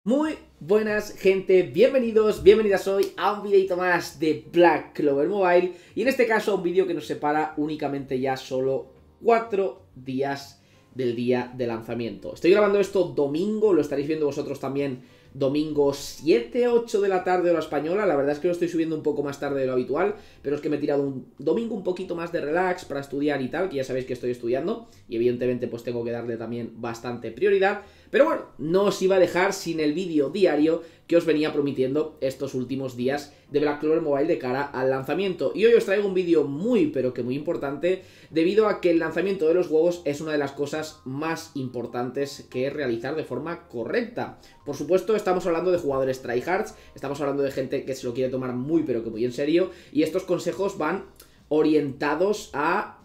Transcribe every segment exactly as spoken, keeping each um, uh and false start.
Muy buenas gente, bienvenidos, bienvenidas hoy a un videito más de Black Clover Mobile. Y en este caso un vídeo que nos separa únicamente ya solo cuatro días del día de lanzamiento. Estoy grabando esto domingo, lo estaréis viendo vosotros también domingo siete, ocho de la tarde hora española. La verdad es que lo estoy subiendo un poco más tarde de lo habitual, pero es que me he tirado un domingo un poquito más de relax para estudiar y tal, que ya sabéis que estoy estudiando y evidentemente pues tengo que darle también bastante prioridad. Pero bueno, no os iba a dejar sin el vídeo diario que os venía prometiendo estos últimos días de Black Clover Mobile de cara al lanzamiento. Y hoy os traigo un vídeo muy pero que muy importante, debido a que el lanzamiento de los juegos es una de las cosas más importantes que realizar de forma correcta. Por supuesto, estamos hablando de jugadores tryhards, estamos hablando de gente que se lo quiere tomar muy pero que muy en serio, y estos consejos van orientados a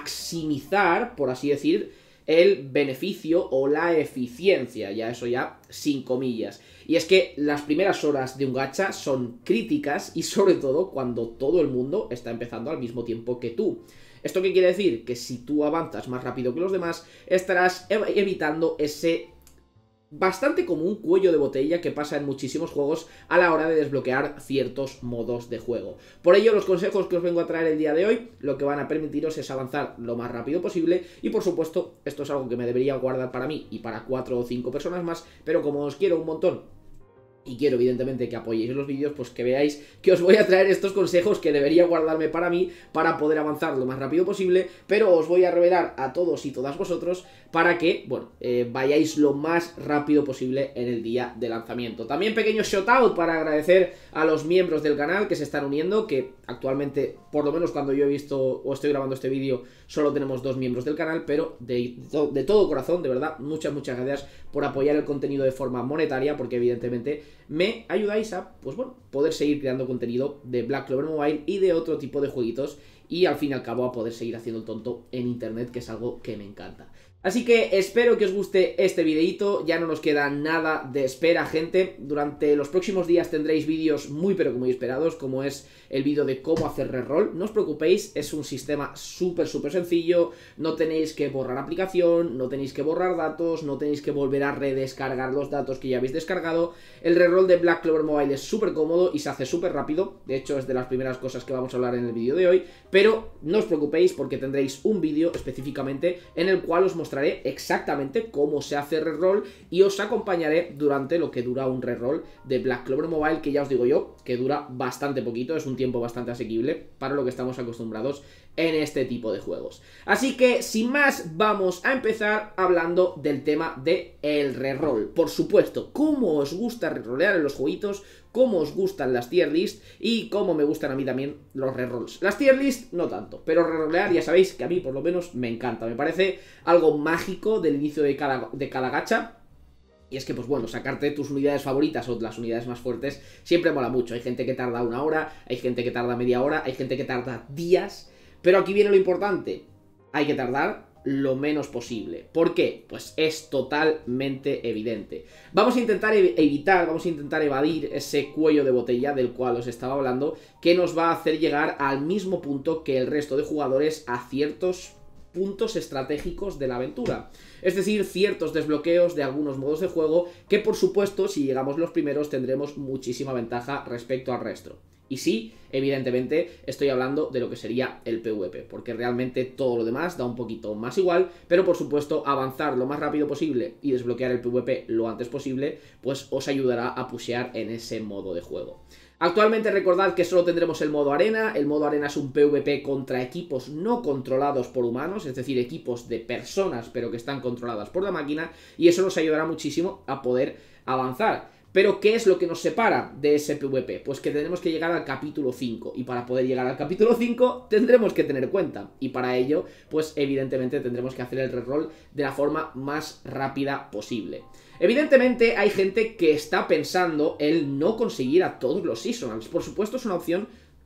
maximizar, por así decir, el beneficio o la eficiencia, ya eso ya sin comillas. Y es que las primeras horas de un gacha son críticas, y sobre todo cuando todo el mundo está empezando al mismo tiempo que tú. ¿Esto qué quiere decir? Que si tú avanzas más rápido que los demás, estarás evitando ese bastante común cuello de botella que pasa en muchísimos juegos a la hora de desbloquear ciertos modos de juego. Por ello, los consejos que os vengo a traer el día de hoy, lo que van a permitiros es avanzar lo más rápido posible, y por supuesto, esto es algo que me debería guardar para mí y para cuatro o cinco personas más, pero como os quiero un montón y quiero evidentemente que apoyéis los vídeos, pues que veáis que os voy a traer estos consejos que debería guardarme para mí para poder avanzar lo más rápido posible, pero os voy a revelar a todos y todas vosotros para que, bueno, eh, vayáis lo más rápido posible en el día de lanzamiento. También pequeño shoutout para agradecer a los miembros del canal que se están uniendo, que actualmente, por lo menos cuando yo he visto o estoy grabando este vídeo, solo tenemos dos miembros del canal, pero de, de todo corazón, de verdad, muchas, muchas gracias por apoyar el contenido de forma monetaria, porque evidentemente me ayudáis a, pues bueno, poder seguir creando contenido de Black Clover Mobile y de otro tipo de jueguitos, y al fin y al cabo a poder seguir haciendo el tonto en internet, que es algo que me encanta. Así que espero que os guste este videito, ya no nos queda nada de espera, gente. Durante los próximos días tendréis vídeos muy pero muy esperados, como es el vídeo de cómo hacer reroll. No os preocupéis, es un sistema súper súper sencillo, no tenéis que borrar aplicación, no tenéis que borrar datos, no tenéis que volver a redescargar los datos que ya habéis descargado. El reroll de Black Clover Mobile es súper cómodo y se hace súper rápido, de hecho es de las primeras cosas que vamos a hablar en el vídeo de hoy, pero no os preocupéis porque tendréis un vídeo específicamente en el cual os mostraré mostraré exactamente cómo se hace reroll y os acompañaré durante lo que dura un reroll de Black Clover Mobile, que ya os digo yo, que dura bastante poquito, es un tiempo bastante asequible para lo que estamos acostumbrados en este tipo de juegos. Así que, sin más, vamos a empezar hablando del tema de el reroll. Por supuesto, cómo os gusta rerollear en los jueguitos, cómo os gustan las tier list y cómo me gustan a mí también los rerolls. Las tier list no tanto, pero rerollear ya sabéis que a mí por lo menos me encanta. Me parece algo mágico del inicio de cada, de cada gacha. Y es que, pues bueno, sacarte tus unidades favoritas o las unidades más fuertes siempre mola mucho. Hay gente que tarda una hora, hay gente que tarda media hora, hay gente que tarda días. Pero aquí viene lo importante, hay que tardar lo menos posible. ¿Por qué? Pues es totalmente evidente. Vamos a intentar evitar, vamos a intentar evadir ese cuello de botella del cual os estaba hablando, que nos va a hacer llegar al mismo punto que el resto de jugadores a ciertos puntos estratégicos de la aventura. Es decir, ciertos desbloqueos de algunos modos de juego que, por supuesto, si llegamos los primeros tendremos muchísima ventaja respecto al resto. Y sí, evidentemente, estoy hablando de lo que sería el PvP, porque realmente todo lo demás da un poquito más igual, pero por supuesto avanzar lo más rápido posible y desbloquear el PvP lo antes posible, pues os ayudará a pushear en ese modo de juego. Actualmente recordad que solo tendremos el modo arena. El modo arena es un PvP contra equipos no controlados por humanos, es decir, equipos de personas pero que están controladas por la máquina, y eso nos ayudará muchísimo a poder avanzar. Pero, ¿qué es lo que nos separa de ese PvP? Pues que tenemos que llegar al capítulo cinco, y para poder llegar al capítulo cinco tendremos que tener cuenta, y para ello, pues evidentemente tendremos que hacer el reroll de la forma más rápida posible. Evidentemente hay gente que está pensando en no conseguir a todos los seasonals. Por supuesto es una opción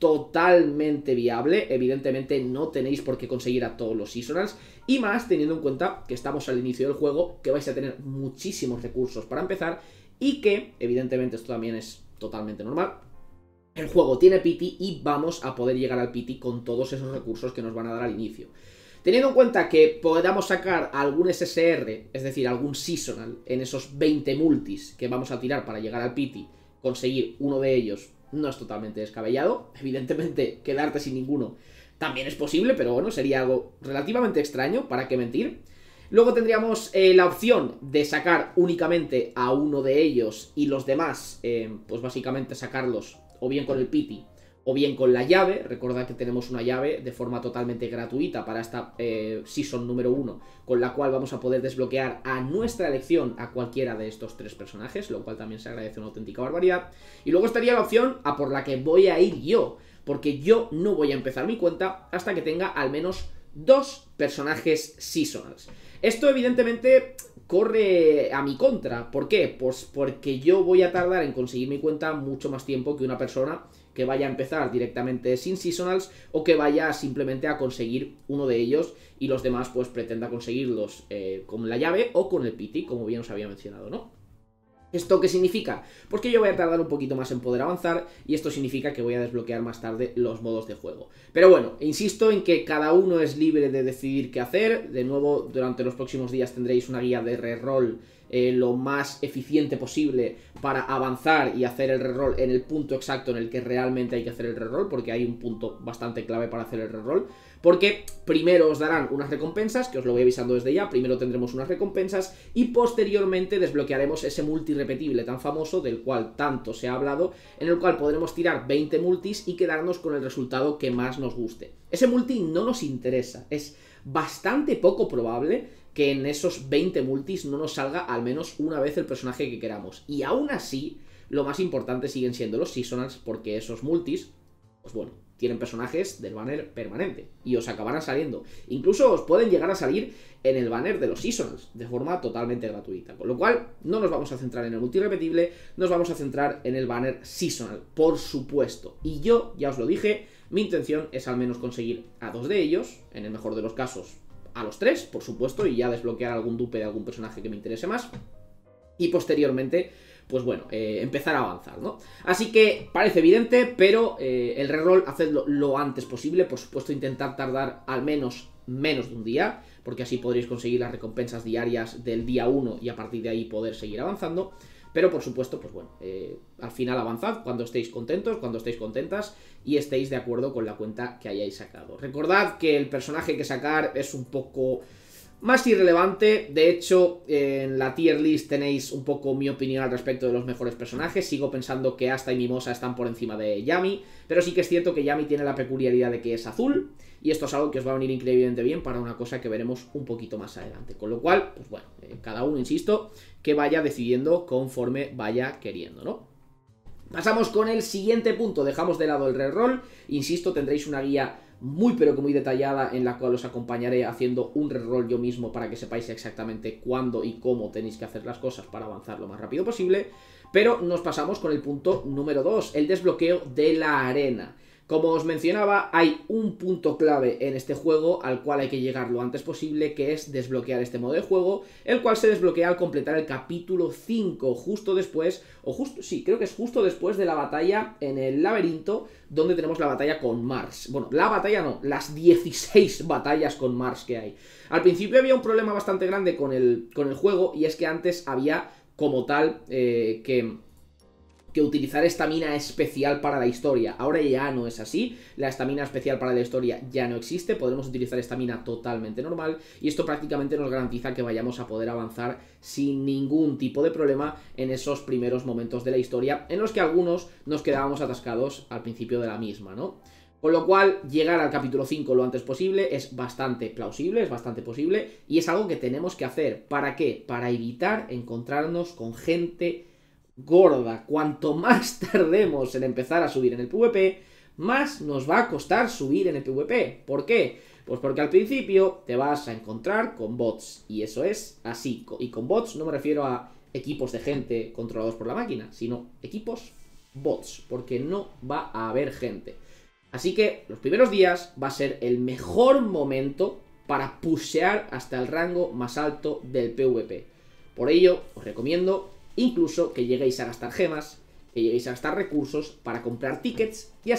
totalmente viable, evidentemente no tenéis por qué conseguir a todos los seasonals, y más teniendo en cuenta que estamos al inicio del juego, que vais a tener muchísimos recursos para empezar, y que, evidentemente, esto también es totalmente normal. El juego tiene pity y vamos a poder llegar al pity con todos esos recursos que nos van a dar al inicio. Teniendo en cuenta que podamos sacar algún S S R, es decir, algún seasonal, en esos veinte multis que vamos a tirar para llegar al pity, conseguir uno de ellos no es totalmente descabellado. Evidentemente, quedarte sin ninguno también es posible, pero bueno, sería algo relativamente extraño, ¿para qué mentir? Luego tendríamos eh, la opción de sacar únicamente a uno de ellos y los demás, eh, pues básicamente sacarlos o bien con el pity o bien con la llave. Recordad que tenemos una llave de forma totalmente gratuita para esta eh, Season número uno, con la cual vamos a poder desbloquear a nuestra elección a cualquiera de estos tres personajes, lo cual también se agradece una auténtica barbaridad. Y luego estaría la opción a por la que voy a ir yo, porque yo no voy a empezar mi cuenta hasta que tenga al menos dos personajes seasonals. Esto evidentemente corre a mi contra. ¿Por qué? Pues porque yo voy a tardar en conseguir mi cuenta mucho más tiempo que una persona que vaya a empezar directamente sin seasonals o que vaya simplemente a conseguir uno de ellos y los demás pues pretenda conseguirlos eh, con la llave o con el pity, como bien os había mencionado, ¿no? ¿Esto qué significa? Pues que yo voy a tardar un poquito más en poder avanzar y esto significa que voy a desbloquear más tarde los modos de juego. Pero bueno, insisto en que cada uno es libre de decidir qué hacer. De nuevo, durante los próximos días tendréis una guía de reroll eh, lo más eficiente posible para avanzar y hacer el reroll en el punto exacto en el que realmente hay que hacer el reroll, porque hay un punto bastante clave para hacer el reroll. Porque primero os darán unas recompensas, que os lo voy avisando desde ya, primero tendremos unas recompensas y posteriormente desbloquearemos ese multi repetible tan famoso del cual tanto se ha hablado, en el cual podremos tirar veinte multis y quedarnos con el resultado que más nos guste. Ese multi no nos interesa, es bastante poco probable que en esos veinte multis no nos salga al menos una vez el personaje que queramos. Y aún así, lo más importante siguen siendo los seasonals, porque esos multis, pues bueno, tienen personajes del banner permanente y os acabarán saliendo. Incluso os pueden llegar a salir en el banner de los seasonals de forma totalmente gratuita. Con lo cual, no nos vamos a centrar en el multirepetible, nos vamos a centrar en el banner seasonal, por supuesto. Y yo, ya os lo dije, mi intención es al menos conseguir a dos de ellos, en el mejor de los casos a los tres, por supuesto, y ya desbloquear algún dupe de algún personaje que me interese más. Y posteriormente, pues bueno, eh, empezar a avanzar, ¿no? Así que parece evidente, pero eh, el reroll hacedlo lo antes posible. Por supuesto, intentar tardar al menos menos de un día, porque así podréis conseguir las recompensas diarias del día uno y a partir de ahí poder seguir avanzando. Pero por supuesto, pues bueno, eh, al final avanzad cuando estéis contentos, cuando estéis contentas y estéis de acuerdo con la cuenta que hayáis sacado. Recordad que el personaje que sacar es un poco más irrelevante. De hecho, en la tier list tenéis un poco mi opinión al respecto de los mejores personajes. Sigo pensando que Asta y Mimosa están por encima de Yami, pero sí que es cierto que Yami tiene la peculiaridad de que es azul, y esto es algo que os va a venir increíblemente bien para una cosa que veremos un poquito más adelante. Con lo cual, pues bueno, eh, cada uno, insisto, que vaya decidiendo conforme vaya queriendo, ¿no? Pasamos con el siguiente punto. Dejamos de lado el reroll. Insisto, tendréis una guía muy pero que muy detallada en la cual os acompañaré haciendo un reroll yo mismo para que sepáis exactamente cuándo y cómo tenéis que hacer las cosas para avanzar lo más rápido posible. Pero nos pasamos con el punto número dos, el desbloqueo de la arena. Como os mencionaba, hay un punto clave en este juego al cual hay que llegar lo antes posible, que es desbloquear este modo de juego, el cual se desbloquea al completar el capítulo cinco, justo después, o justo, sí, creo que es justo después de la batalla en el laberinto, donde tenemos la batalla con Mars. Bueno, la batalla no, las dieciséis batallas con Mars que hay. Al principio había un problema bastante grande con el, con el juego, y es que antes había como tal eh, que... que utilizar estamina especial para la historia. Ahora ya no es así, la estamina especial para la historia ya no existe, podremos utilizar estamina totalmente normal, y esto prácticamente nos garantiza que vayamos a poder avanzar sin ningún tipo de problema en esos primeros momentos de la historia, en los que algunos nos quedábamos atascados al principio de la misma, ¿no? Con lo cual, llegar al capítulo cinco lo antes posible es bastante plausible, es bastante posible, y es algo que tenemos que hacer. ¿Para qué? Para evitar encontrarnos con gente gorda. Cuanto más tardemos en empezar a subir en el PvP, más nos va a costar subir en el PvP. ¿Por qué? Pues porque al principio te vas a encontrar con bots, y eso es así. Y con bots no me refiero a equipos de gente controlados por la máquina, sino equipos bots, porque no va a haber gente. Así que los primeros días va a ser el mejor momento para pushear hasta el rango más alto del PvP. Por ello, os recomiendo incluso que lleguéis a gastar gemas, que lleguéis a gastar recursos para comprar tickets y así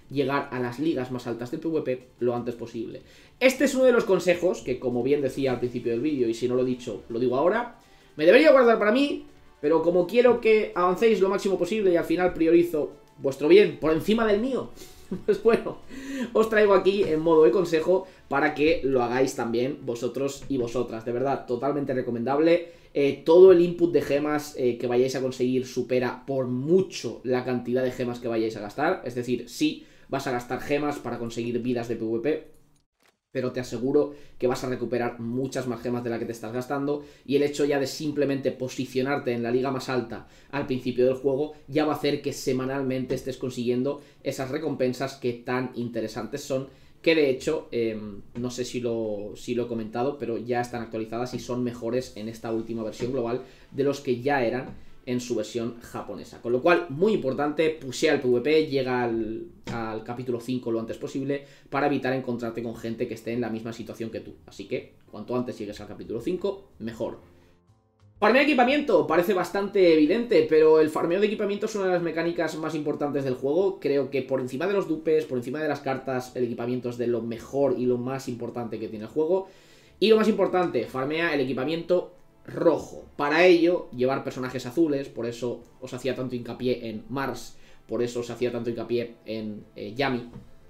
llegar a las ligas más altas de PvP lo antes posible. Este es uno de los consejos que, como bien decía al principio del vídeo, y si no lo he dicho, lo digo ahora, me debería guardar para mí, pero como quiero que avancéis lo máximo posible y al final priorizo vuestro bien por encima del mío, pues bueno, os traigo aquí en modo de consejo para que lo hagáis también vosotros y vosotras. De verdad, totalmente recomendable. Eh, todo el input de gemas eh, que vayáis a conseguir supera por mucho la cantidad de gemas que vayáis a gastar. Es decir, sí, vas a gastar gemas para conseguir vidas de PvP, pero te aseguro que vas a recuperar muchas más gemas de las que te estás gastando, y el hecho ya de simplemente posicionarte en la liga más alta al principio del juego ya va a hacer que semanalmente estés consiguiendo esas recompensas que tan interesantes son, que de hecho, eh, no sé si lo, si lo he comentado, pero ya están actualizadas y son mejores en esta última versión global de los que ya eran en su versión japonesa. Con lo cual, muy importante, pushea el PvP, llega al, al capítulo cinco lo antes posible para evitar encontrarte con gente que esté en la misma situación que tú. Así que, cuanto antes llegues al capítulo cinco, mejor. Farmeo de equipamiento, parece bastante evidente, pero el farmeo de equipamiento es una de las mecánicas más importantes del juego. Creo que por encima de los dupes, por encima de las cartas, el equipamiento es de lo mejor y lo más importante que tiene el juego. Y lo más importante, farmea el equipamiento rojo. Para ello, llevar personajes azules, por eso os hacía tanto hincapié en Mars, por eso os hacía tanto hincapié en eh, Yami.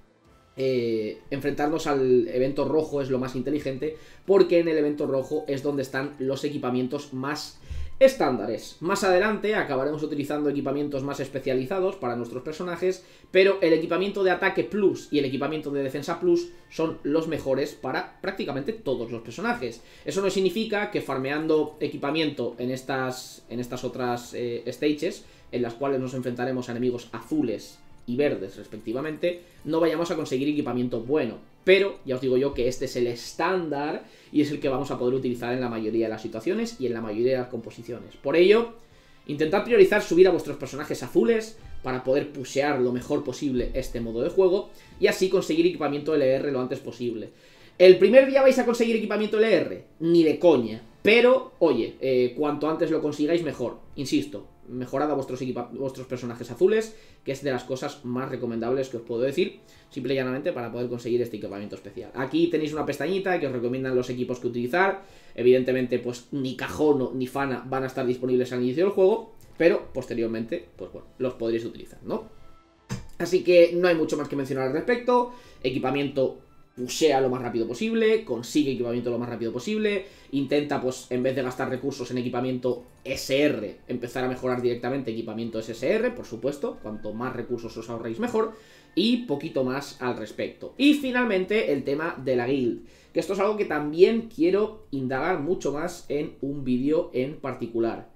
Eh, enfrentarnos al evento rojo es lo más inteligente, porque en el evento rojo es donde están los equipamientos más estándares. Más adelante acabaremos utilizando equipamientos más especializados para nuestros personajes, pero el equipamiento de ataque plus y el equipamiento de defensa plus son los mejores para prácticamente todos los personajes. Eso no significa que farmeando equipamiento en estas, en estas otras eh, stages, en las cuales nos enfrentaremos a enemigos azules y verdes respectivamente, no vayamos a conseguir equipamiento bueno. Pero ya os digo yo que este es el estándar y es el que vamos a poder utilizar en la mayoría de las situaciones y en la mayoría de las composiciones. Por ello, intentad priorizar subir a vuestros personajes azules para poder pushear lo mejor posible este modo de juego y así conseguir equipamiento L R lo antes posible. ¿El primer día vais a conseguir equipamiento L R? Ni de coña. Pero, oye, eh, cuanto antes lo consigáis mejor. Insisto, mejorad a vuestros, vuestros personajes azules, que es de las cosas más recomendables que os puedo decir, simple y llanamente para poder conseguir este equipamiento especial. Aquí tenéis una pestañita que os recomiendan los equipos que utilizar. Evidentemente, pues ni Cajono ni Fana van a estar disponibles al inicio del juego, pero posteriormente, pues bueno, los podréis utilizar, ¿no? Así que no hay mucho más que mencionar al respecto. Equipamiento, pushea lo más rápido posible, consigue equipamiento lo más rápido posible, intenta, pues, en vez de gastar recursos en equipamiento S R, empezar a mejorar directamente equipamiento S S R, por supuesto, cuanto más recursos os ahorréis mejor, y poquito más al respecto. Y finalmente, el tema de la guild, que esto es algo que también quiero indagar mucho más en un vídeo en particular.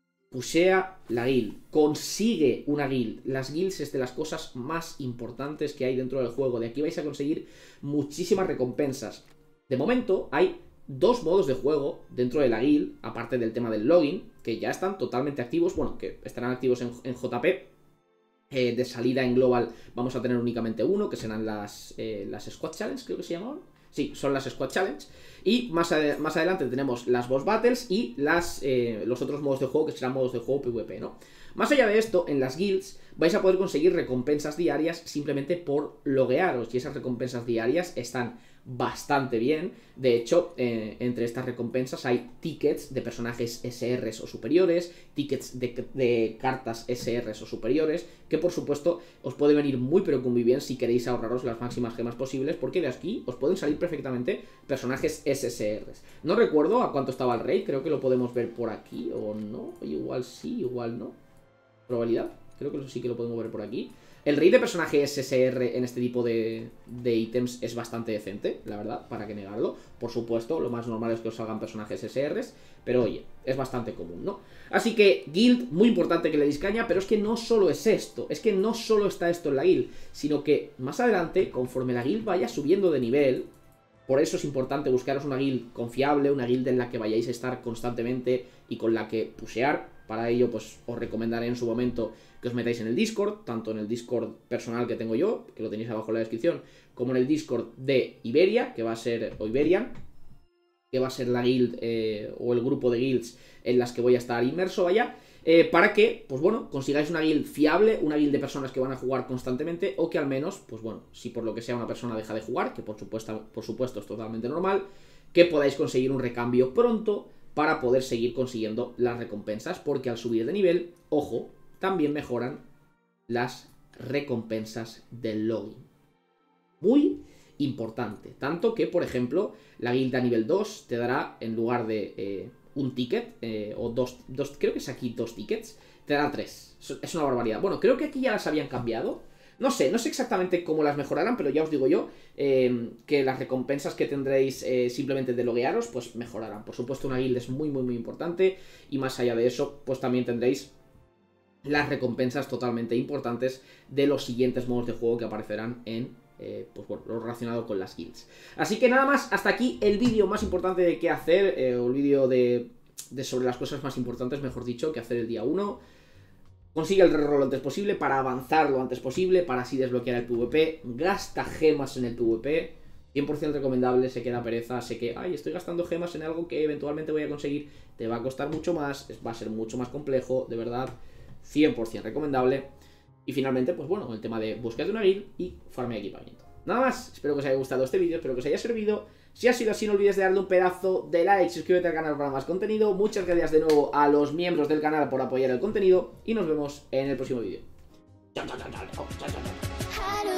Pushea la guild, consigue una guild. Las guilds es de las cosas más importantes que hay dentro del juego. De aquí vais a conseguir muchísimas recompensas. De momento hay dos modos de juego dentro de la guild, aparte del tema del login, que ya están totalmente activos, bueno, que estarán activos en, en J P. Eh, de salida en global vamos a tener únicamente uno, que serán las, eh, las Squad Challenge, creo que se llamaban. Sí, son las Squad Challenge. Y más, ad más adelante tenemos las Boss Battles y las, eh, los otros modos de juego, que serán modos de juego PvP, ¿no? Más allá de esto, en las guilds vais a poder conseguir recompensas diarias simplemente por loguearos. Y esas recompensas diarias están bastante bien. De hecho, eh, entre estas recompensas hay tickets de personajes S Rs o superiores, tickets de, de cartas S Rs o superiores, que por supuesto os puede venir muy pero que muy bien si queréis ahorraros las máximas gemas posibles, porque de aquí os pueden salir perfectamente personajes S S Rs. No recuerdo a cuánto estaba el raid, creo que lo podemos ver por aquí, o no, igual sí, igual no. Probabilidad, creo que sí que lo podemos ver por aquí. El raid de personaje S S R en este tipo de, de ítems es bastante decente, la verdad, para que negarlo. Por supuesto, lo más normal es que os salgan personajes S S Rs, pero oye, es bastante común, ¿no? Así que, guild, muy importante que le deis caña, pero es que no solo es esto, es que no solo está esto en la guild, sino que más adelante, conforme la guild vaya subiendo de nivel, por eso es importante buscaros una guild confiable, una guild en la que vayáis a estar constantemente y con la que pushear. Para ello, pues os recomendaré en su momento que os metáis en el Discord, tanto en el Discord personal que tengo yo, que lo tenéis abajo en la descripción, como en el Discord de Iberia, que va a ser, o Iberian, que va a ser la guild eh, o el grupo de guilds en las que voy a estar inmerso, vaya. Eh, para que, pues bueno, consigáis una guild fiable, una guild de personas que van a jugar constantemente, o que al menos, pues bueno, si por lo que sea una persona deja de jugar, que por supuesto, por supuesto es totalmente normal, que podáis conseguir un recambio pronto para poder seguir consiguiendo las recompensas, porque al subir de nivel, ojo, también mejoran las recompensas del login. Muy importante, tanto que, por ejemplo, la guild a nivel dos te dará, en lugar de eh, un ticket, eh, o dos, dos, creo que es aquí dos tickets, te dará tres. Es una barbaridad. Bueno, creo que aquí ya las habían cambiado. No sé, no sé exactamente cómo las mejorarán, pero ya os digo yo eh, que las recompensas que tendréis eh, simplemente de loguearos, pues mejorarán. Por supuesto, una guild es muy, muy, muy importante, y más allá de eso, pues también tendréis las recompensas totalmente importantes de los siguientes modos de juego que aparecerán en Eh, pues bueno, lo relacionado con las guilds. Así que nada más, hasta aquí el vídeo más importante de qué hacer, eh, o el vídeo de, de sobre las cosas más importantes, mejor dicho, que hacer el día uno. Consigue el reroll lo antes posible para avanzar lo antes posible, para así desbloquear el PvP. Gasta gemas en el PvP, cien por ciento recomendable. Sé que da pereza, sé que, ay, estoy gastando gemas en algo que eventualmente voy a conseguir, te va a costar mucho más, va a ser mucho más complejo, de verdad, cien por ciento recomendable. Y finalmente, pues bueno, el tema de búsqueda de una guild y farmea equipamiento. Nada más, espero que os haya gustado este vídeo, espero que os haya servido. Si ha sido así, no olvides de darle un pedazo de like, suscríbete al canal para más contenido. Muchas gracias de nuevo a los miembros del canal por apoyar el contenido y nos vemos en el próximo vídeo. Chao, chao, chao, chao, chao, chao, chao.